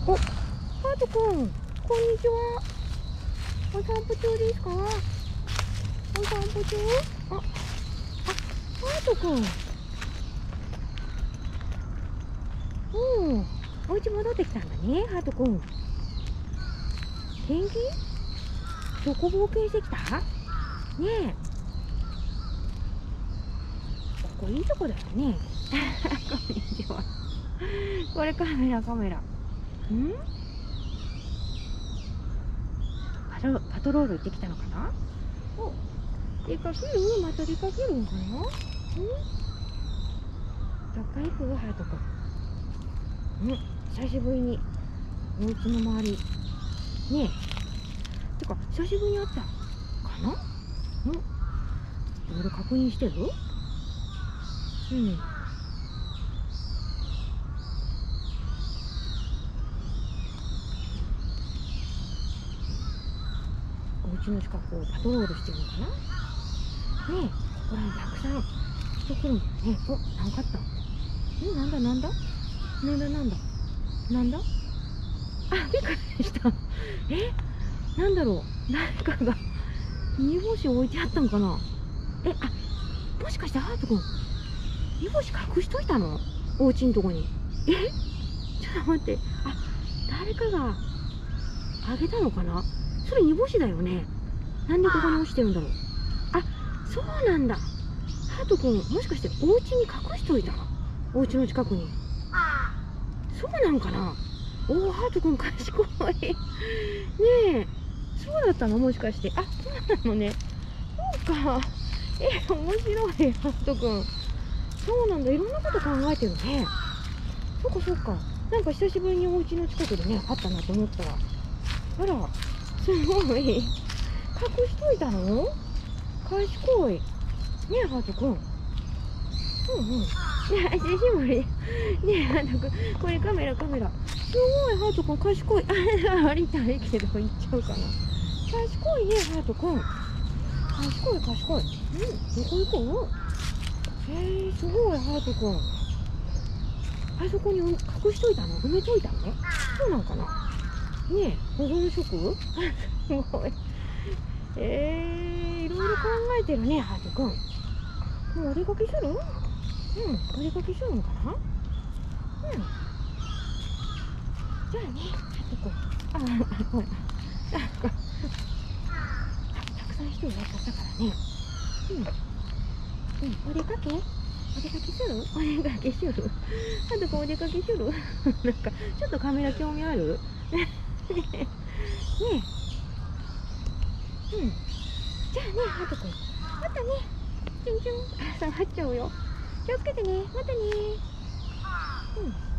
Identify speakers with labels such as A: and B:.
A: お、ハートくん、こんにちは。お散歩中ですか？お散歩中？ハートくん。お家戻ってきたんだね、ハートくん。元気？どこ冒険してきた？ねえ。ここいいとこだよね。こんにちは。これカメラ。パトロール行ってきたのかな？お、出かける？また出かけるんかな？どっか行く？ハートくん。久しぶりにお家の周り。ねえ。てか、久しぶりに会ったかな？いろいろ確認してる？お家の近くをパトロールしてるのかな？ねえ、ほら、たくさん人来るんだよね。お、なんかあった。なんだびっくりした。なんだろう。誰かが煮干し置いてあったのかな？もしかしてハートくん、煮干し隠しといたの？お家のとこに。ちょっと待って。誰かがあげたのかな？それ煮干しだよね。なんでここに落ちてるんだろう。そうなんだ。ハートくん、もしかしてお家に隠しといた？お家の近くに。そうなんかな？ハートくん賢い。ねえ、そうだったの？もしかして。そうなのね。そうか。面白い、ハートくん。そうなんだ。いろんなこと考えてるね。そうか。なんか久しぶりにお家の近くでね、あったなと思ったら。あら、すごい。隠しといたの？賢い。ねえ、ハートくん。久しぶり。ねえ、ハートくん。これカメラ。すごい、ハートくん、賢い。ありたいけど、行っちゃうかな。賢いね、ハートくん。賢い。どこ行こう？すごい、ハートくん。あそこに隠しといたの？埋めといたの？そうなんかな？ねえ、保存食？すごい。いろいろ考えてるね、ハートくん。もうお出かけする？お出かけするのかな？じゃあね、ハートくん。ほら。たくさん人いらっしゃったからね。お出かけする？ハートくん、お出かけする？なんか、ちょっとカメラ興味ある？ねえ。じゃあね、ハートくん。またね。チュンチュン。下がっちゃうよ。気をつけてね。またね。